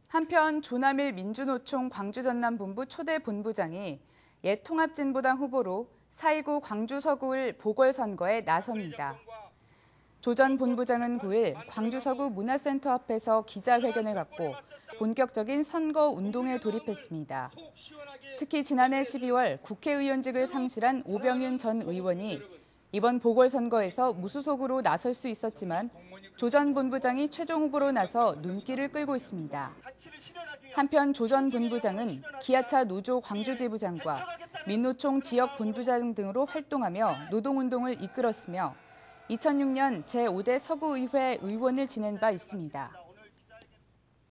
한편 조남일 민주노총 광주전남본부 초대 본부장이 옛 통합진보당 후보로 4.29 광주 서구을 보궐선거에 나섭니다. 조 전 본부장은 9일 광주 서구 문화센터 앞에서 기자회견을 갖고 본격적인 선거 운동에 돌입했습니다. 특히 지난해 12월 국회의원직을 상실한 오병윤 전 의원이 이번 보궐선거에서 무소속으로 나설 수 있었지만 조 전 본부장이 최종 후보로 나서 눈길을 끌고 있습니다. 한편 조 전 본부장은 기아차 노조 광주지부장과 민노총 지역 본부장 등으로 활동하며 노동운동을 이끌었으며 2006년 제5대 서구의회 의원을 지낸 바 있습니다.